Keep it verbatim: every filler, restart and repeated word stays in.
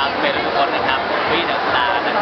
เป็นทุกคนนะครับพี่นักตานะครับ